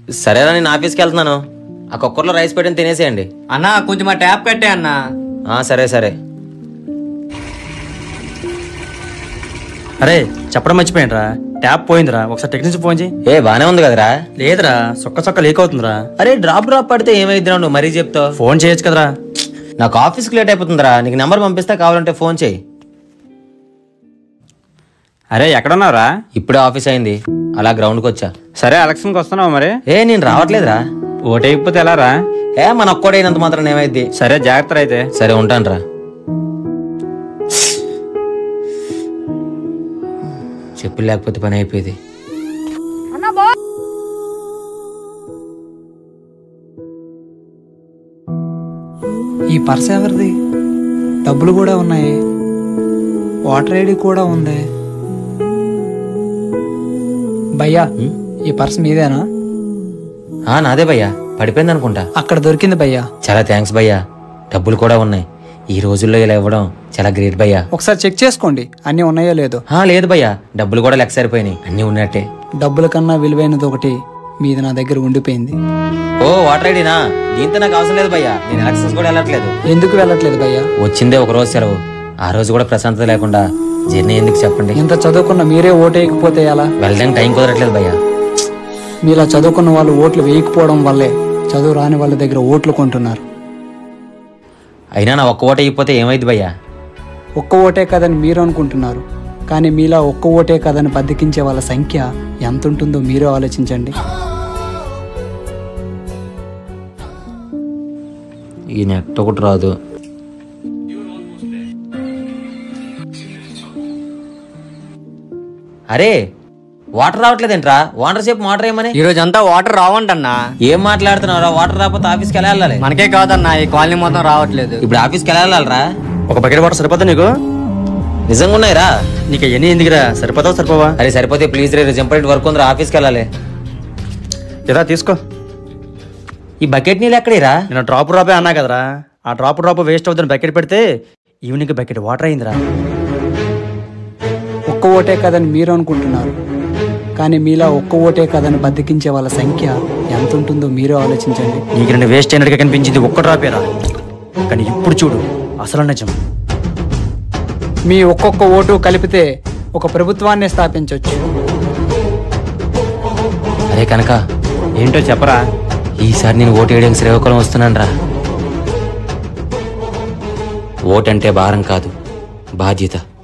సరేనా, నేను ఆఫీస్కి వెళ్తున్నాను. ఆ కుక్కర్లో రైస్ పెట్టని తినేసేయండి. అన్నా కొంచెం ఆ ట్యాప్ కట్టే అన్నా. సరే సరే. అరే చెప్పడం మర్చిపోయినరా, ట్యాప్ పోయిందిరా, ఒకసారి టెక్నీషియన్ ఫోన్ చేయి. బానే ఉంది కదరా? లేదురా, సొక్క లీక్ అవుతుందిరా. అరే డ్రాప్ పడితే ఏమైద్దిరా, నువ్వు మరీ చెప్తావు. ఫోన్ చేయొచ్చు కదరా. నాకు ఆఫీస్కి లేట్ అయిపోతుందిరా, నీకు నెంబర్ పంపిస్తా, కావాలంటే ఫోన్ చేయి. అరే ఎక్కడున్నావురా? ఇప్పుడే ఆఫీస్ అయింది, అలా గ్రౌండ్కి వచ్చా. సరే ఎలక్షన్కి వస్తున్నావు మరి? నేను రావట్లేదురా. ఓటైపోతే ఎలా రా? మన ఒక్కడైనంత మాత్రం ఏమైద్ది. సరే జాగ్రత్త అయితే. సరే ఉంటాను రా. చెప్పులు లేకపోతే పని అయిపోయేది. ఈ పర్స్ ఎవరిది? డబ్బులు కూడా ఉన్నాయి, వాటర్ ఐడి కూడా ఉంది. భయ్యా ఈ పర్స్ మీదేనా? నాదే భయ్యా, పడిపోయింది అనుకుంటా. అక్కడ దొరికింది భయ్యా. చాలా థ్యాంక్స్ భయ్యా. డబ్బులు కూడా ఉన్నాయి. ఈ రోజుల్లో ఇలా ఇవ్వడం చాలా గ్రేట్ భయ్యా. ఒకసారి చెక్ చేసుకోండి అన్ని ఉన్నాయో లేదో. లేదు భయ్యా, డబ్బులు కూడా లెక్క సరిపోయినాయి, అన్ని ఉన్నట్టే. డబ్బుల కన్నా విలువైనది ఒకటి మీది నా దగ్గర ఉండిపోయింది. వాటర్ ఐడినా? దీంతో నాకు అవసరం లేదు భయ్యా, నేను ఎలక్షన్స్ కూడా వెళ్ళట్లేదు. ఎందుకు వెళ్ళట్లేదు భయ్యా? వచ్చిందే ఒక రోజు సెలవు, ఆ రోజు కూడా ప్రశాంతత లేకుండా జర్నీ ఎందుకు చెప్పండి. ఇంత చదువుకున్న మీరే ఓటు వేయకపోతే ఎలా? వెళ్ళడానికి టైం కుదరట్లేదు భయ్యా. మీలా చదువుకున్న వాళ్ళు ఓట్లు వేయకపోవడం వల్లే చదువు రాని వాళ్ళ దగ్గర ఓట్లు కొంటున్నారు. అయినా నా ఒక్క ఓటు అయిపోతే ఏమైంది భయ్యా? ఒక్క ఓటే కదని మీరు అనుకుంటున్నారు, కానీ మీలా ఒక్క ఓటే కదని బద్దకించే వాళ్ళ సంఖ్య ఎంత ఉంటుందో మీరే ఆలోచించండి. ఈ నెట్ ఒకటి రాదు. అరే వాటర్ రావట్లేదేంట్రా? వాటర్ సేపు వాటర్ ఏమని? ఈ రోజు అంతా వాటర్ రావంటన్నా. ఏం మాట్లాడుతున్నారా? వాటర్ రాకపోతే ఆఫీస్కి ఎలా వెళ్ళాలి? మనకే కాదన్నా, ఈ కాలనీ మొత్తం రావట్లేదు. ఇప్పుడు ఆఫీస్కి ఎలా వెళ్ళాలరా? ఒక బకెట్ వాటర్ సరిపోతా నీకు? నిజంగా ఉన్నాయిరా? నీకు ఎన్ని ఎందుకురా, సరిపోతావు సరిపోవా? అరే సరిపోతే ప్లీజ్ రే, ఇంపార్టెంట్ వర్క్ ఉందిరా, ఆఫీస్కి వెళ్ళాలి. ఏదా తీసుకో. ఈ బకెట్ నీళ్ళు ఎక్కడేరా? నేను డ్రాప్ అన్నా కదరా, ఆ డ్రాప్ వేస్ట్ అవుతుంది. బకెట్ పెడితే ఈవినింగ్ బకెట్ వాటర్ అయిందిరా. ఒక్క ఓటే కదని మీరు అనుకుంటున్నారు, కానీ మీలా ఒక్క ఓటే కదని బద్దకించే వాళ్ళ సంఖ్య ఎంత ఉంటుందో మీరే ఆలోచించండి. నీకు రెండు వేస్ట్ అయినట్టుగా కనిపించింది ఒక్క డ్రాపేరా, కానీ ఇప్పుడు చూడు అసలు నిజం. మీ ఒక్కొక్క ఓటు కలిపితే ఒక ప్రభుత్వాన్ని స్థాపించవచ్చు. అరే కనుక ఏంటో చెప్పరా? ఈసారి నేను ఓటు వేయడానికి శ్రీకాకుళం వస్తున్నాను రా. ఓటంటే భారం కాదు, బాధ్యత.